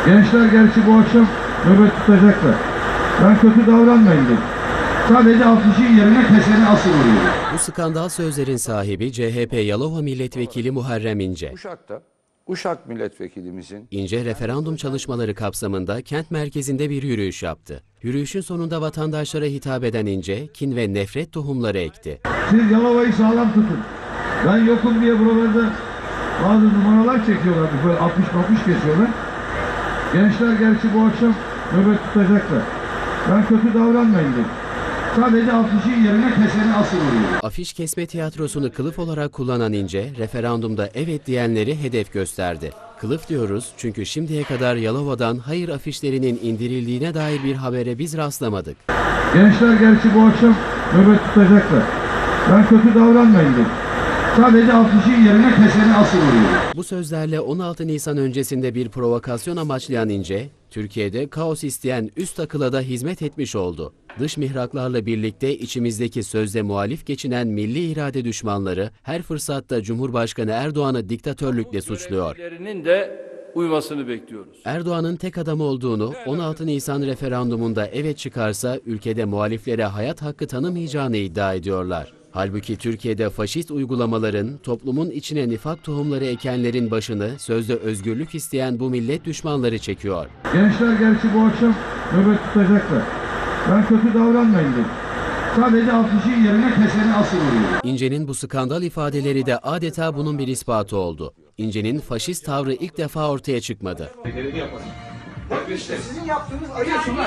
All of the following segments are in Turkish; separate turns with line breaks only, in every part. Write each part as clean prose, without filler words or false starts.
Gençler gerçi bu akşam nöbet tutacaklar. Ben kötü davranmayın dedim. Sadece afişin yerine keseni asıl oluyor.
Bu skandal sözlerin sahibi CHP Yalova Milletvekili Muharrem İnce.
Uşak milletvekilimizin
İnce referandum çalışmaları kapsamında kent merkezinde bir yürüyüş yaptı. Yürüyüşün sonunda vatandaşlara hitap eden İnce, kin ve nefret tohumları ekti.
Siz Yalova'yı sağlam tutun. Ben yokum diye buralarda bazı numaralar çekiyorlar. Böyle 60-60 kesiyorlar. Gençler gerçi bu akşam nöbet tutacaklar. Ben kötü davranmayın dedim. Sadece afişin yerine keseni asıl oluyor.
Afiş kesme tiyatrosunu kılıf olarak kullanan İnce, referandumda evet diyenleri hedef gösterdi. Kılıf diyoruz çünkü şimdiye kadar Yalova'dan hayır afişlerinin indirildiğine dair bir habere biz rastlamadık.
Gençler gerçi bu akşam nöbet tutacaklar. Ben kötü davranmayın dedim. Sadece afişin yerine keseni asıl oluyor.
Bu sözlerle 16 Nisan öncesinde bir provokasyon amaçlayan İnce, Türkiye'de kaos isteyen üst akıla da hizmet etmiş oldu. Dış mihraklarla birlikte içimizdeki sözde muhalif geçinen milli irade düşmanları her fırsatta Cumhurbaşkanı Erdoğan'ı diktatörlükle suçluyor.
De uymasını bekliyoruz.
Erdoğan'ın tek adam olduğunu, 16 Nisan referandumunda evet çıkarsa ülkede muhaliflere hayat hakkı tanımayacağını iddia ediyorlar. Halbuki Türkiye'de faşist uygulamaların, toplumun içine nifak tohumları ekenlerin başını sözde özgürlük isteyen bu millet düşmanları çekiyor.
Gençler gerçi bu akşam nöbet tutacaklar. Ben kötü davranmayın dedim. Sadece afişin yerine keseni asıl oluyor.
İnce'nin bu skandal ifadeleri de adeta bunun bir ispatı oldu. İnce'nin faşist tavrı ilk defa ortaya çıkmadı.
Sizin yaptığınız arıyorsunuz.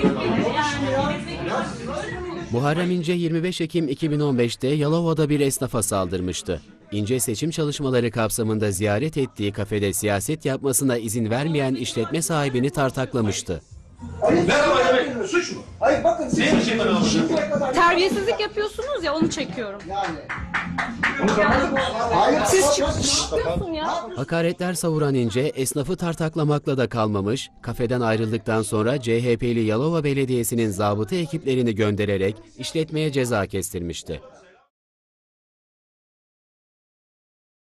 Muharrem İnce 25 Ekim 2015'te Yalova'da bir esnafa saldırmıştı. İnce seçim çalışmaları kapsamında ziyaret ettiği kafede siyaset yapmasına izin vermeyen işletme sahibini tartaklamıştı.
Merhaba demek suç mu? Hayır bakın siz
Terbiyesizlik yapıyorsunuz ya, onu çekiyorum.
yani. Hayır siz
Çıkıyorsun ya.
Hakaretler savuran İnce esnafı tartaklamakla da kalmamış, kafeden ayrıldıktan sonra CHP'li Yalova Belediyesi'nin zabıta ekiplerini göndererek işletmeye ceza kestirmişti.